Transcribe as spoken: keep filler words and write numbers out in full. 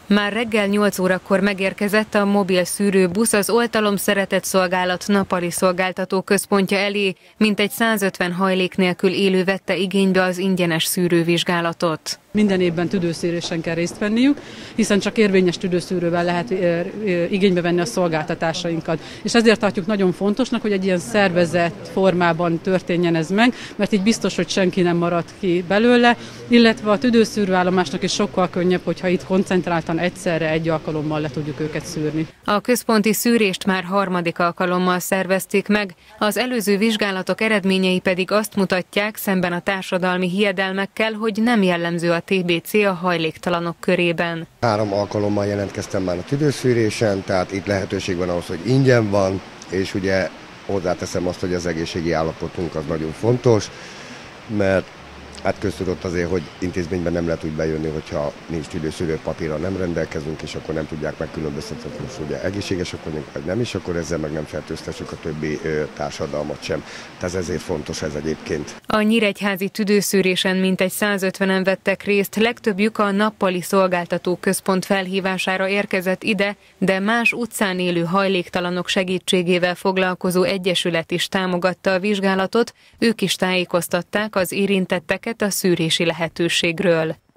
Már reggel nyolc órakor megérkezett a mobil szűrőbusz az Oltalom Szeretett Szolgálat nappali szolgáltató központja elé, mintegy százötven hajlék nélkül élő vette igénybe az ingyenes szűrővizsgálatot. Minden évben tüdőszűrésen kell részt venniük, hiszen csak érvényes tüdőszűrővel lehet igénybe venni a szolgáltatásainkat. És ezért tartjuk nagyon fontosnak, hogy egy ilyen szervezett formában történjen ez meg, mert így biztos, hogy senki nem marad ki belőle, illetve a tüdőszűrőállomásnak is sokkal könnyebb, hogyha itt koncentráltan egyszerre egy alkalommal le tudjuk őket szűrni. A központi szűrést már harmadik alkalommal szervezték meg, az előző vizsgálatok eredményei pedig azt mutatják, szemben a társadalmi hiedelmekkel, hogy nem jellemző a té bé cé a hajléktalanok körében. Három alkalommal jelentkeztem már a tüdőszűrésen, tehát itt lehetőség van ahhoz, hogy ingyen van, és ugye hozzáteszem azt, hogy az egészségi állapotunk az nagyon fontos, mert hát köztudott azért, hogy intézményben nem lehet úgy bejönni, hogyha nincs tüdőszűrőpapírra, nem rendelkezünk, és akkor nem tudják megkülönböztetni, hogy most ugye egészségesek vagyunk, vagy nem is, akkor ezzel meg nem fertőztessük a többi ö, társadalmat sem. Tehát ezért fontos ez egyébként. A nyíregyházi tüdőszűrésen mintegy százötvenen vettek részt, legtöbbjük a nappali szolgáltató központ felhívására érkezett ide, de más utcán élő hajléktalanok segítségével foglalkozó egyesület is támogatta a vizsgálatot, ők is tájékoztatták az érintetteket a szűrési lehetőségről.